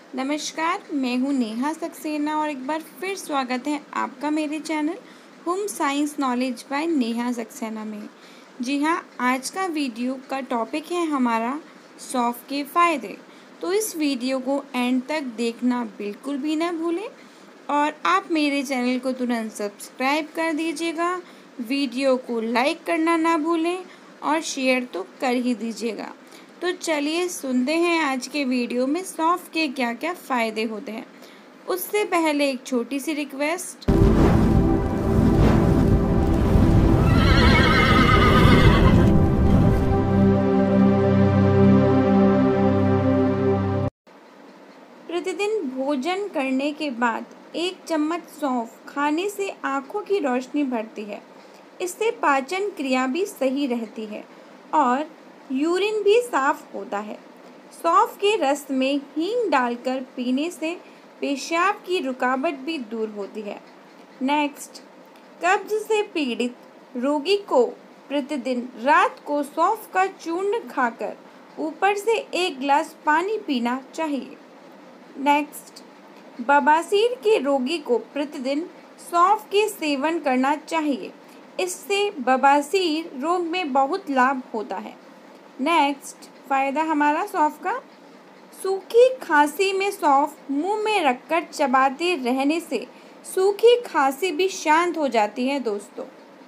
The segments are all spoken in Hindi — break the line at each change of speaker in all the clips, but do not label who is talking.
नमस्कार, मैं हूँ नेहा सक्सेना और एक बार फिर स्वागत है आपका मेरे channel home science knowledge by Neha Saxena में। जी हाँ, आज का वीडियो का टॉपिक है हमारा सौंफ के फ़ायदे। तो इस वीडियो को एंड तक देखना बिल्कुल भी ना भूलें और आप मेरे चैनल को तुरंत सब्सक्राइब कर दीजिएगा। वीडियो को लाइक करना ना भूलें और शेयर तो कर ही दीजिएगा। तो चलिए सुनते हैं आज के वीडियो में सौंफ के क्या क्या फ़ायदे होते हैं। उससे पहले एक छोटी सी रिक्वेस्ट। प्रतिदिन भोजन करने के बाद 1 चम्मच सौंफ खाने से आँखों की रोशनी बढ़ती है। इससे पाचन क्रिया भी सही रहती है और यूरिन भी साफ होता है। सौंफ के रस में हींग डालकर पीने से पेशाब की रुकावट भी दूर होती है। नेक्स्ट, कब्ज से पीड़ित रोगी को प्रतिदिन रात को सौंफ का चूर्ण खाकर ऊपर से 1 गिलास पानी पीना चाहिए। नेक्स्ट, बवासीर के रोगी को प्रतिदिन सौंफ के सेवन करना चाहिए। इससे बवासीर रोग में बहुत लाभ होता है। नेक्स्ट फ़ायदा हमारा सौंफ का, सूखी खांसी में सौंफ मुंह में रखकर चबाते रहने से सूखी खांसी भी शांत हो जाती है दोस्तों।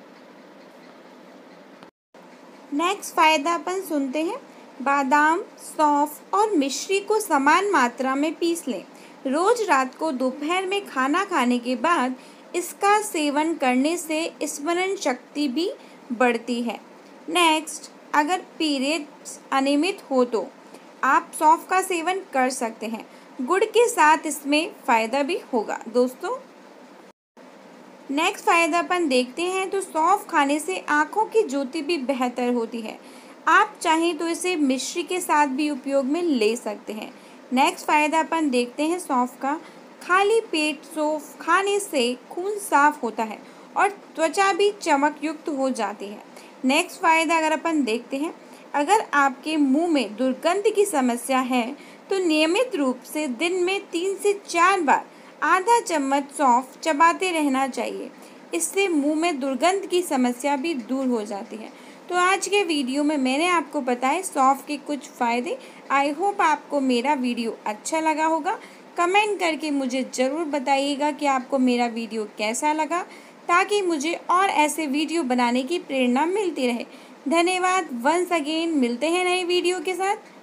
नेक्स्ट फ़ायदा अपन सुनते हैं, बादाम, सौंफ और मिश्री को समान मात्रा में पीस लें। रोज रात को दोपहर में खाना खाने के बाद इसका सेवन करने से स्मरण शक्ति भी बढ़ती है। नेक्स्ट, अगर पीरियड्स अनियमित हो तो आप सौंफ का सेवन कर सकते हैं। गुड़ के साथ इसमें फ़ायदा भी होगा दोस्तों। नेक्स्ट फ़ायदा अपन देखते हैं तो सौंफ खाने से आँखों की ज्योति भी बेहतर होती है। आप चाहें तो इसे मिश्री के साथ भी उपयोग में ले सकते हैं। नेक्स्ट फ़ायदा अपन देखते हैं सौंफ का, खाली पेट सौंफ खाने से खून साफ होता है और त्वचा भी चमक युक्त हो जाती है। नेक्स्ट फ़ायदा अगर अपन देखते हैं, अगर आपके मुंह में दुर्गंध की समस्या है तो नियमित रूप से दिन में 3 से 4 बार आधा चम्मच सौंफ चबाते रहना चाहिए। इससे मुंह में दुर्गंध की समस्या भी दूर हो जाती है। तो आज के वीडियो में मैंने आपको बताए सौंफ के कुछ फ़ायदे। आई होप आपको मेरा वीडियो अच्छा लगा होगा। कमेंट करके मुझे ज़रूर बताइएगा कि आपको मेरा वीडियो कैसा लगा, ताकि मुझे और ऐसे वीडियो बनाने की प्रेरणा मिलती रहे। धन्यवाद वंस अगेन। मिलते हैं नए वीडियो के साथ।